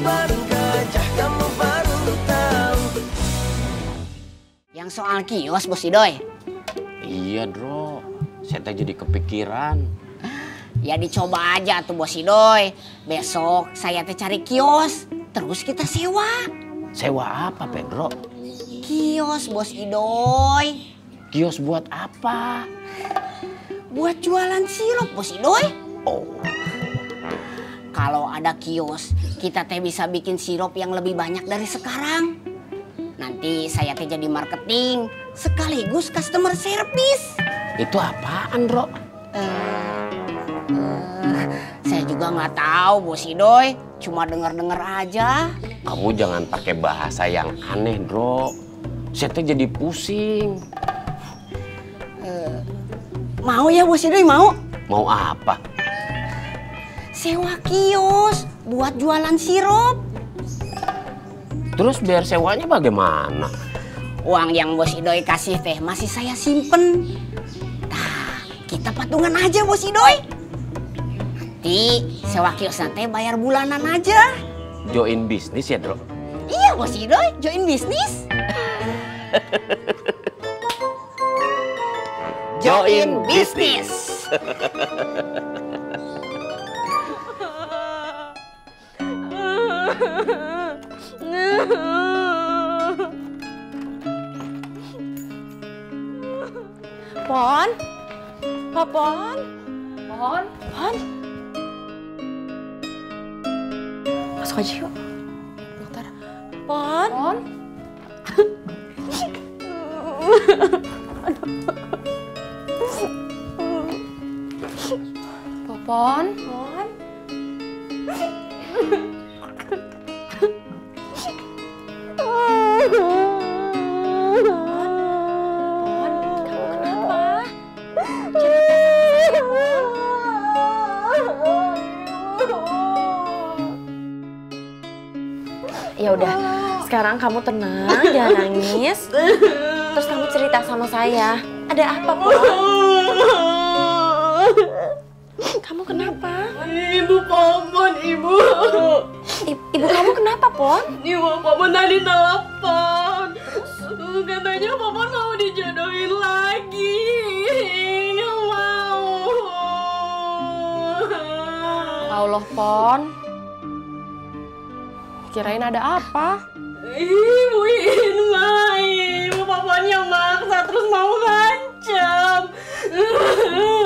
baru gajah, kamu baru tahu. Yang soal kios, Bos Idoy. Iya, Dro. Saya teh jadi kepikiran. Ya dicoba aja tuh Bos Idoy. Besok saya teh cari kios, terus kita sewa. Sewa apa, Pedro? Kios, Bos Idoy. Kios buat apa? Buat jualan sirup, Bos Idoy. Oh. Kalau ada kios, kita teh bisa bikin sirup yang lebih banyak dari sekarang. Nanti saya teh jadi marketing sekaligus customer service. Itu apaan, Bro? Saya juga nggak tahu, Bos Idoy. Cuma denger-denger aja. Kamu jangan pakai bahasa yang aneh, Bro. Saya teh jadi pusing. Mau ya, Bos Idoy, mau? Mau apa? Sewa kios buat jualan sirup. Terus biar sewanya bagaimana? Uang yang Bos Idoy kasih teh masih saya simpen. Nah, kita patungan aja, Bos Idoy. Nanti sewa kios nanti bayar bulanan aja. Join bisnis ya, Bro? Iya, Bos Idoy, join bisnis. Join bisnis. Pon? Pon? Pon? Pon? Masuk aja yuk, dokter. Pon? Pon? Popon? Pon? Ya udah, sekarang kamu tenang, jangan nangis. Terus kamu cerita sama saya. Ada apa, Pon? Kamu kenapa? Ibu Popon, Ibu. Ibu kamu kenapa, Pon? Ibu Popon tadi telepon. Katanya Popon mau dijodohin lagi. Nggak mau. Allah, Pon. Kirain ada apa? Ibu ingin main. Ibu Popon yang maksa terus mau ngancam.